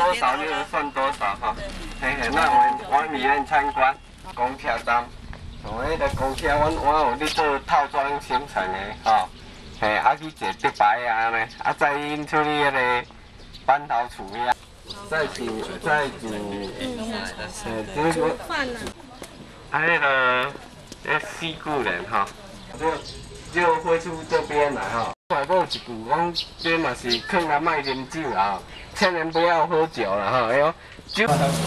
多少就算多少哈。嘿嘿，那我里面参观公车站，从迄个公车，我有咧做套装生产的吼，嘿，去坐竹排啊安尼，再因处理迄个板头厝遐，再煮，这个饭呢？ 迄个四句人哈，就会出这边来哈。外某一句，讲这嘛是劝人卖啉酒啊，千万不要喝酒了哈，哎呦，酒。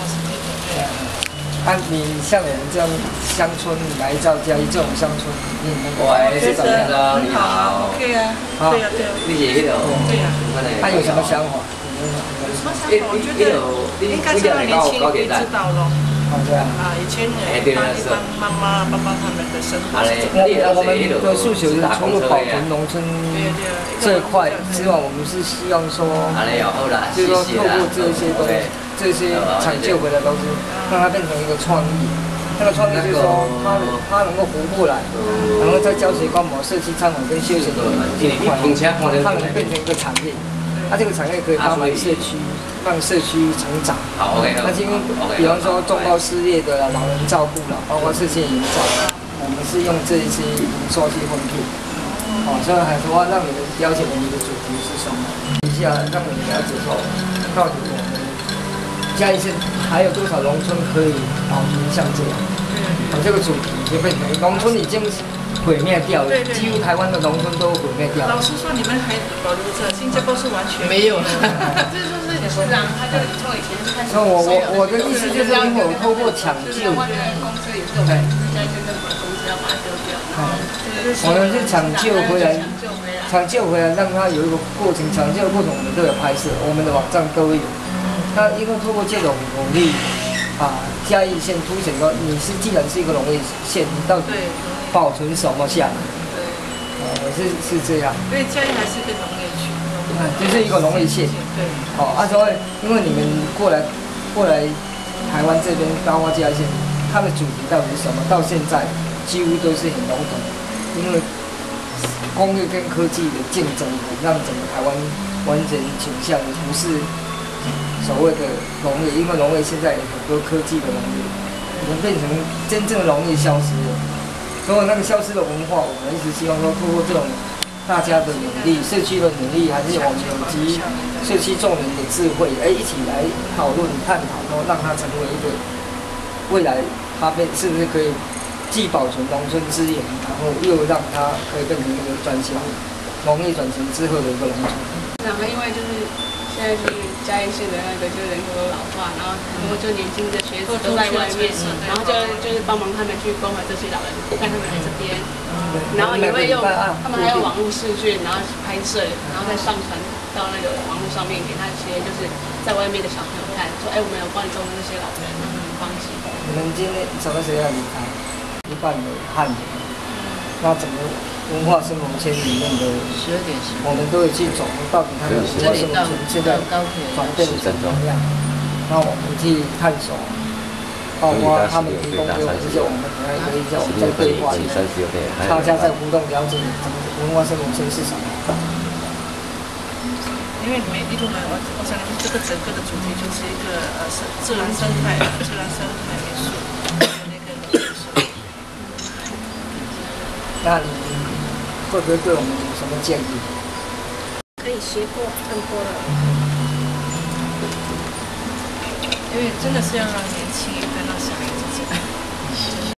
你像我们这样乡村来到嘉义这种乡村，你能够是怎么着？你好。 OK 啊。对啊对啊。 你是迄个？ 对啊。 他有什么想法？ 我觉得应该叫年轻人知道咯。 对啊。 以前妈妈、爸爸他们的生活。 我们的诉求是除了保存农村这一块之外，我们是希望说，就是说透过这些东西。这些抢救回来的东西，让它变成一个创意。那个创意就是说，它能够活过来，然后在教学观摩、社区参访跟休闲的这一块，它能变成一个产业。它这个产业可以帮忙社区，让社区成长。 好 ，OK。 那今天，比方说中高失业的老人照顾了，包括社区营造，我们是用这一些营造去分配。所以很多让你们了解我们的主题是什么，一下让你们了解说，到底我们。嘉义县还有多少农村可以保存像这样？这个主题就变成农村已经毁灭掉了，几乎台湾的农村都毁灭掉了。 老实说，你们还保留着，新加坡是完全没有了。 这就是市长，他就从以前就开始。 那我的意思就是，因为我透过抢救， 外面的公司也是我们嘉义县政府的公司要把它丢掉。 我们是抢救回来，让它有一个过程，抢救的过程我们都有拍摄，我们的网站都有。那因为透过这种努力，嘉义县凸显说，既然是一个农业县，你到底保存什么下来？是这样。 所以嘉义还是一个农业区。 就是一个农业县。 对。 所以因为你们过来台湾这边，包括嘉义县，它的主题到底是什么？到现在几乎都是很笼统，因为工业跟科技的竞争，让整个台湾完全倾向的不是。所谓的农业，因为农业现在有很多科技的农业，已经变成真正的农业消失了。所以那个消失的文化，我们一直希望说，透过这种大家的努力、社区的努力，还是我们有及社区众人的智慧，一起来讨论、探讨，然后让它成为一个未来，它是不是可以既保存农村资源，然后又让它可以变成一个转型农业转型之后的一个农村。 然后因为就是现在是嘉义县的那个就是人口都老化，然后很多就年轻的学子都在外面，然后就是帮忙他们去关怀这些老人，带他们来这边，然后也会用他们还有网络视讯，然后拍摄，然后再上传到那个网络上面给那些就是在外面的小朋友看，说我们有关注这些老人，让他们放心。 你们今天什么时候要离开？一半的汉人，那整个文化生活圈里面的 12:10， 我们都会去走，到底它的文化生活圈现在转变怎么样？那我们去探索，包括他们提供给我们这些，我们还可以在我们在对话，大家在互动，了解整个文化生活圈是什么。 因为你们一路来，我想你们这个整个的主题就是一个自然生态元素，那个农业生态。 那你会不会对我们有什么建议？ 可以学过更多的，因为真的是要让年轻人看到小孩。